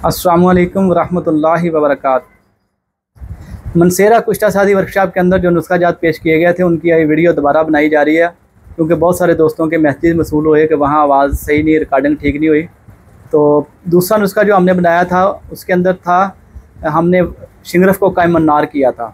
अस्सलामुअलैकुम वरहमतुल्लाहि वबरकातुहू। मनसेरा कुश्ता साजी वर्कशॉप के अंदर जो नुस्खा जात पेश किए गए थे उनकी ये वीडियो दोबारा बनाई जा रही है, क्योंकि बहुत सारे दोस्तों के मैसेज मसूल हुए कि वहाँ आवाज़ सही नहीं, रिकॉर्डिंग ठीक नहीं हुई। तो दूसरा नुस्खा जो हमने बनाया था उसके अंदर था, हमने शिंगरफ को कायमन नार किया था।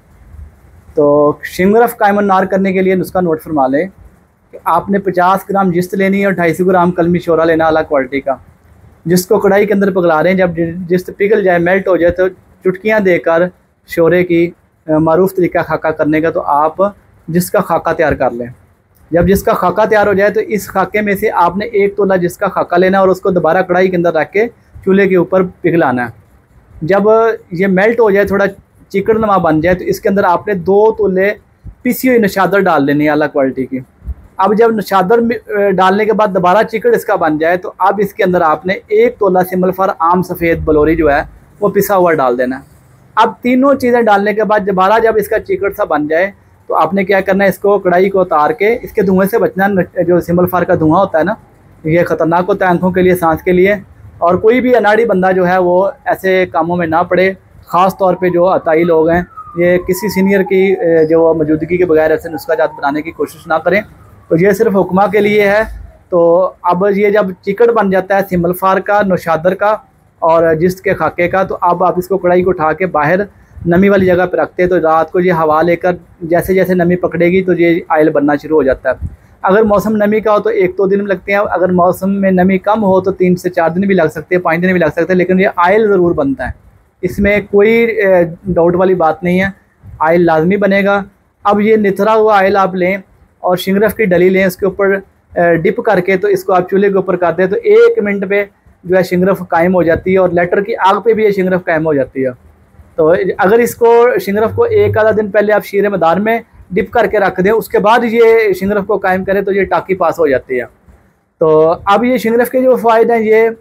तो शिंगरफ कायमन नार करने के लिए नुस्खा नोट फरमा लें कि आपने 50 ग्राम जिस्त लेनी है और 250 ग्राम कलमी शोरा लेना अलग क्वालिटी का, जिसको कढ़ाई के अंदर पगला रहे हैं। जब जिस्त पिघल जाए, मेल्ट हो जाए, तो चुटकियां देकर शोरे की मारूफ तरीका खाका करने का, तो आप जिसका खाका तैयार कर लें। जब जिसका खाका तैयार हो जाए तो इस खाके में से आपने 1 तोला जिसका खाका लेना है और उसको दोबारा कढ़ाई के अंदर रख के चूल्हे के ऊपर पिघलाना है। जब ये मेल्ट हो जाए, थोड़ा चिकड़नुमा बन जाए, तो इसके अंदर आपने 2 तोले पिसी हुई नशादर डाल लेनी है अलग क्वालिटी की। अब जब नशादर डालने के बाद दोबारा चिकड़ इसका बन जाए, तो अब इसके अंदर आपने 1 तोला सिमलफर आम सफ़ेद बलोरी जो है वो पिसा हुआ डाल देना है। अब तीनों चीज़ें डालने के बाद दोबारा जब इसका चिकड़ सा बन जाए, तो आपने क्या करना है, इसको कढ़ाई को उतार के इसके धुएँ से बचना। जो सिमलफर का धुआं होता है ना, ये ख़तरनाक होता है आँखों के लिए, सांस के लिए, और कोई भी अनाड़ी बंदा जो है वो ऐसे कामों में ना पड़े। ख़ास तौर पे जो अताई लोग हैं, ये किसी सीनियर की जो मौजूदगी के बगैर ऐसे नुस्खा जात बनाने की कोशिश ना करें। तो ये सिर्फ हुक्मा के लिए है। तो अब ये जब चिकड़ बन जाता है सिमलफार का, नौशादर का और जिस्त के खाके का, तो अब आप इसको कढ़ाई को उठा के बाहर नमी वाली जगह पर रखते हैं। तो रात को ये हवा लेकर जैसे जैसे नमी पकड़ेगी तो ये आयल बनना शुरू हो जाता है। अगर मौसम नमी का हो तो 1-2 दिन लगते हैं, अगर मौसम में नमी कम हो तो 3 से 4 दिन भी लग सकते हैं, 5 दिन भी लग सकते हैं, लेकिन ये आयल ज़रूर बनता है, इसमें कोई डाउट वाली बात नहीं है, आयल लाजमी बनेगा। अब ये निथरा हुआ आयल आप लें और शिंगरफ की डली लें, उसके ऊपर डिप करके तो इसको आप चूल्हे के ऊपर कर दें, तो 1 मिनट पे जो है शिंगरफ कायम हो जाती है, और लेटर की आग पे भी ये शिंगरफ कायम हो जाती है। तो अगर इसको शिंगरफ को 1 आधा दिन पहले आप शीरे मदार में डिप करके रख दें, उसके बाद ये शिंगरफ को कायम करें, तो ये टाकी पास हो जाती है। तो अब ये शिंगरफ के जो फ़ायदे हैं, ये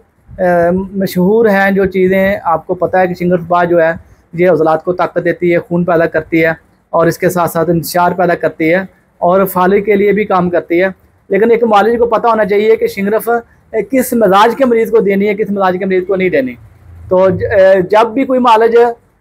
मशहूर हैं जो चीज़ें आपको पता है कि शिंगरफ बाज जो है ये अज़लात को ताकत देती है, खून पैदा करती है, और इसके साथ साथ इंतशार पैदा करती है, और फाली के लिए भी काम करती है। लेकिन एक मालिज को पता होना चाहिए कि शिंगरफ किस मिजाज के मरीज़ को देनी है, किस मिजाज के मरीज़ को नहीं देनी। तो जब भी कोई मालिज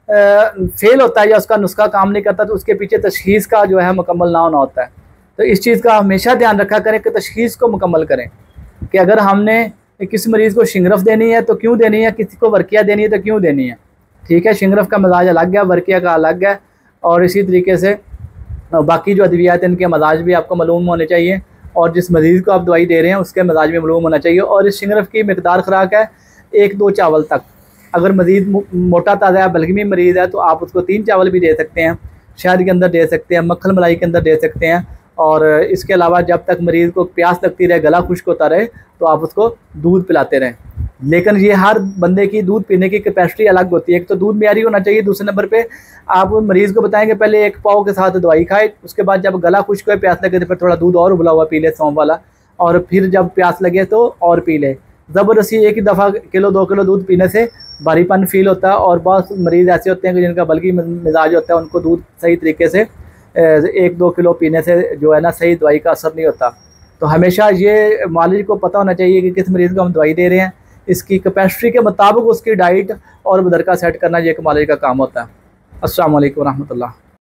फेल होता है या उसका नुस्खा काम नहीं करता, तो उसके पीछे तशख़ीस का जो है मुकम्मल ना होना होता है। तो इस चीज़ का हमेशा ध्यान रखा करें कि तशख़ीस को मुकम्मल करें, कि अगर हमने किस मरीज़ को शिंगरफ देनी है तो क्यों देनी है, किसी को वर्किया देनी है तो क्यों देनी है। ठीक है, शिंगरफ का मिजाज अलग है, वर्किया का अलग है, और इसी तरीके से बाकी जो अद्वियात हैं इनके मजाज भी आपको मालूम होने चाहिए, और जिस मरीज़ को आप दवाई दे रहे हैं उसके मजाज भी मालूम होना चाहिए। और इस शिंगरफ की मकदार ख़ुराक है 1-2 चावल तक। अगर मज़ीद मोटा ताज़ा है, बलगमी मरीज़ है, तो आप उसको 3 चावल भी दे सकते हैं, शहद के अंदर दे सकते हैं, मक्खन मलाई के अंदर दे सकते हैं। और इसके अलावा जब तक मरीज़ को प्यास लगती रहे, गला खुश्क होता रहे, तो आप उसको दूध पिलाते रहें। लेकिन ये हर बंदे की दूध पीने की कैपेसिटी अलग होती है। एक तो दूध म्यारी होना चाहिए, दूसरे नंबर पे आप मरीज़ को बताएंगे पहले 1 पाव के साथ दवाई खाए, उसके बाद जब गला खुश्क हो, प्यास लगे, तो फिर थोड़ा दूध और उबला हुआ पी ले, सौंफ वाला, और फिर जब प्यास लगे तो और पी ले। ज़बरदस्ती एक ही दफ़ा 1-2 किलो दूध पीने से भारीपन फील होता है, और बहुत मरीज़ ऐसे होते हैं कि जिनका बल्कि मिजाज होता है, उनको दूध सही तरीके से 1-2 किलो पीने से जो है ना सही दवाई का असर नहीं होता। तो हमेशा ये मालिज को पता होना चाहिए कि किस मरीज़ को हम दवाई दे रहे हैं, इसकी कैपेसिटी के मुताबिक उसकी डाइट और बदरका सेट करना ये एक मालिज का काम होता है। अस्सलाम वालेकुम रहमतुल्लाह।